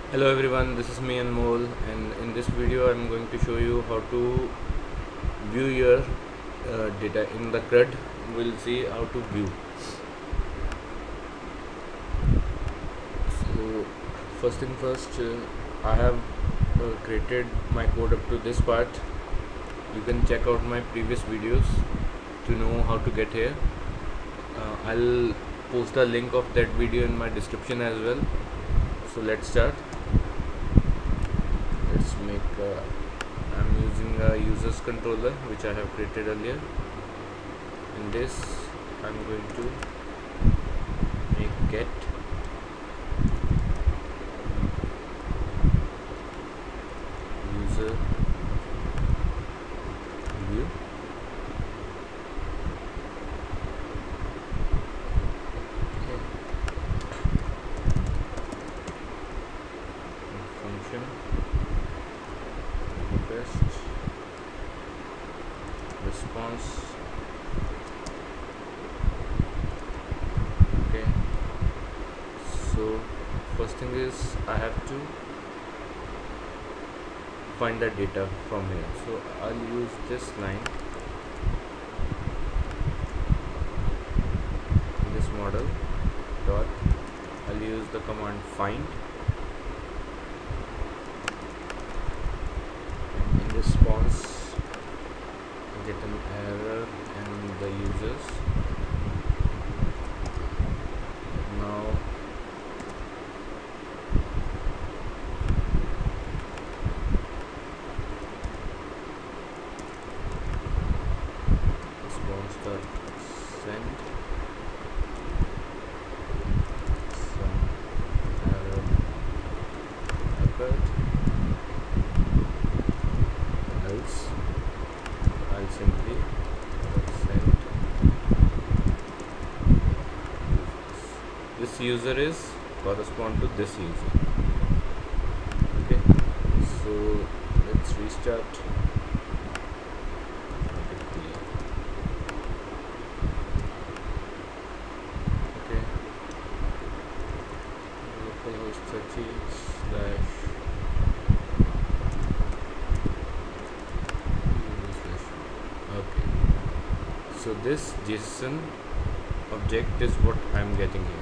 Hello everyone, this is me Anmol, and in this video I'm going to show you how to view your data in the CRUD. We'll see how to view. So first thing first, I have created my code up to this part. You can check out my previous videos to know how to get here. I'll post a link of that video in my description as well. So let's start. Let's make I'm using a users controller which I have created earlier. In this I'm going to make get user view. Okay. Function request response. Okay, so first thing is I have to find the data from here, so I'll use this line in this model dot. I'll use the command find, and in response I get an error and the users. Now response dot send some error occurred, else I'll simply send this user is correspond to this user. Okay, so let's restart. Okay, localhost 30 slash okay. So this JSON object is what I'm getting here.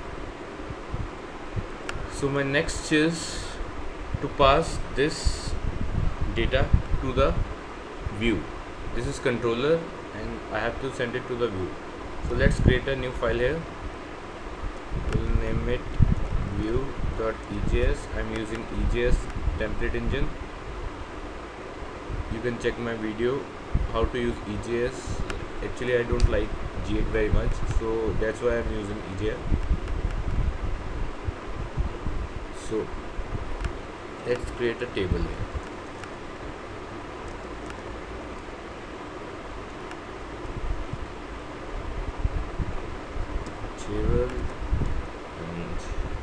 So my next is to pass this data to the view. This is controller and I have to send it to the view. So let's create a new file here. We'll name it view.ejs. I'm using EJS template engine. You can check my video how to use EJS. Actually I don't like G8 very much, so that's why I'm using EJS. So let's create a table here. Table and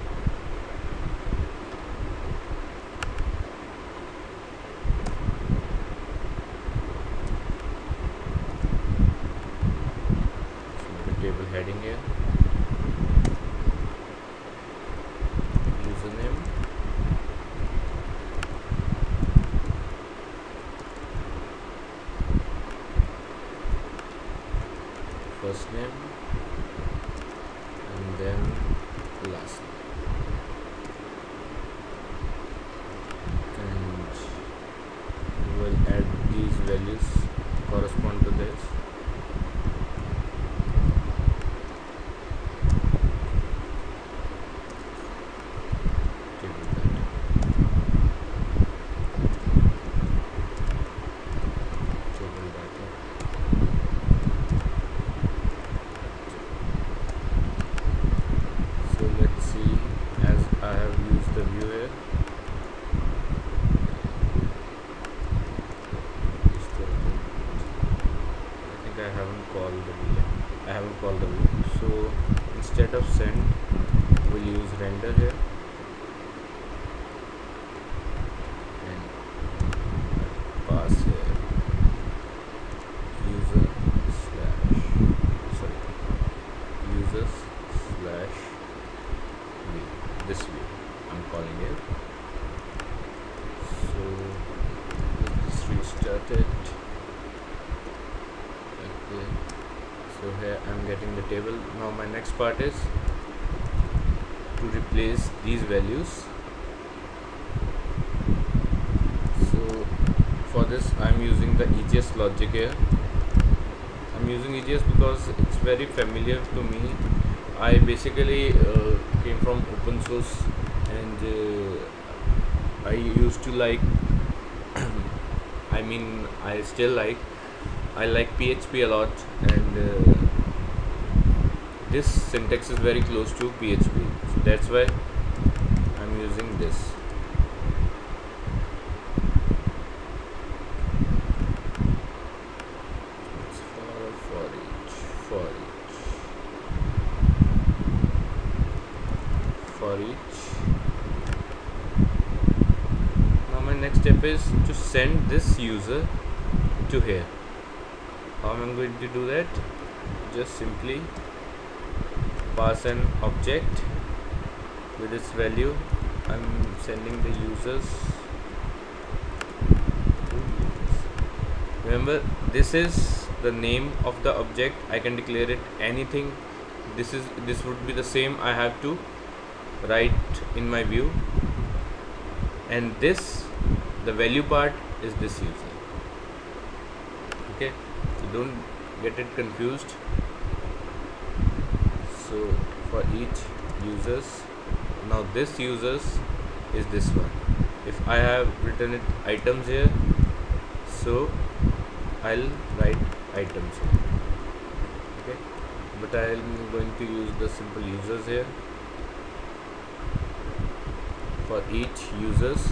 the table heading here, username, first name, and then last name, and we will add these values correspond to this. Table data. Table data. So let's see, as I have used the view here. I think I haven't called the view. I haven't called the view. So instead of send, we'll use render here and pass here user slash users slash view. This view I'm calling it. restart it. Okay, so here I'm getting the table. Now my next part is to replace these values. So for this I'm using the EGS logic here. I'm using EGS because it's very familiar to me. I basically came from open source, and I used to like I mean I still like PHP a lot, and this syntax is very close to PHP, so that's why I'm using this. It's for each. Now my next step is to send this user to here. How am I going to do that? Just simply pass an object with its value. I'm sending the users to users. Remember, this is the name of the object. I can declare it anything. This would be the same I have to write in my view, and this, the value part, is this user. Okay, so don't get it confused. So for each users, now this users is this one. If I have written it items here, so I'll write items here. Okay, but I'm going to use the simple users here. For each users,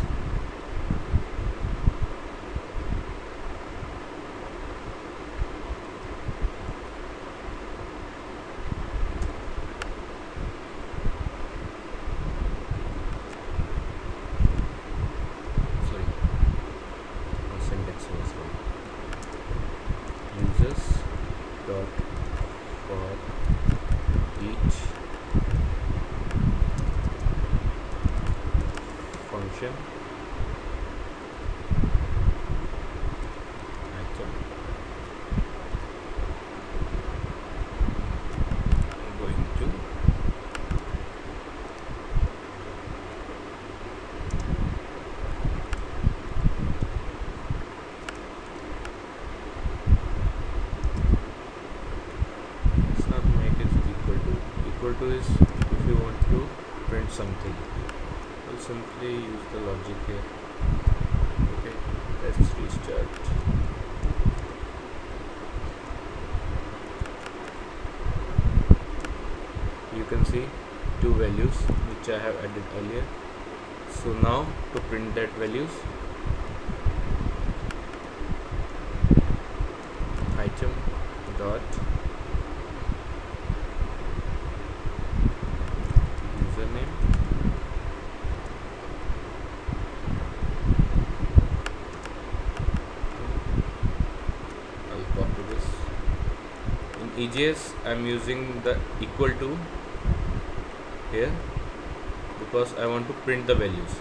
sorry, my syntax was wrong. Users dot for each function item. I'm going to let's not make it equal to. Equal to is if you want to print something. We'll simply use the logic here. Okay, let's restart. You can see two values which I have added earlier. So now to print that values, item dot username I'll copy this. In EGS I'm using the equal to here because I want to print the values.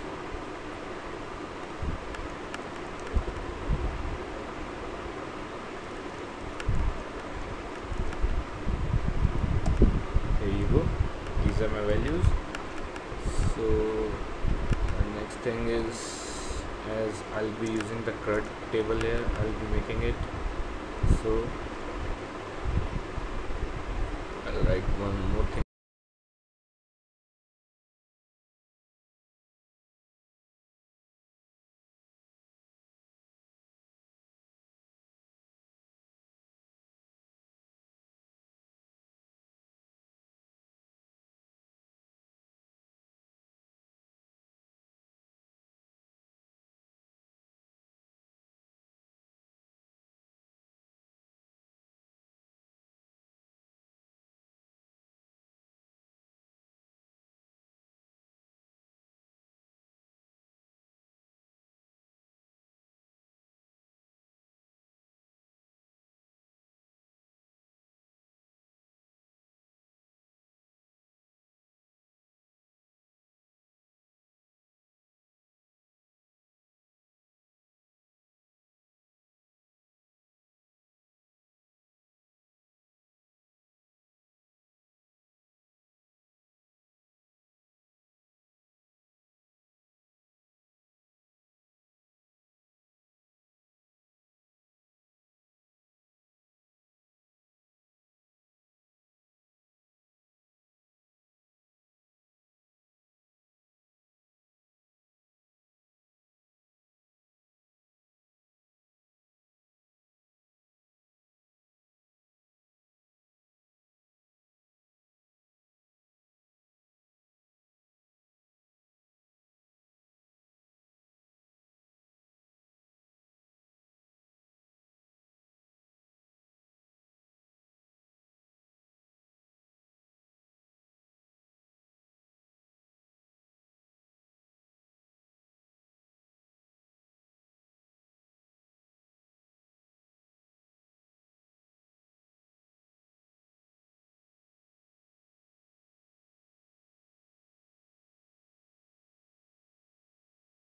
Here you go, these are my values. So the next thing is, as I'll be using the CRUD table here, I'll be making it. So I'll write one more thing.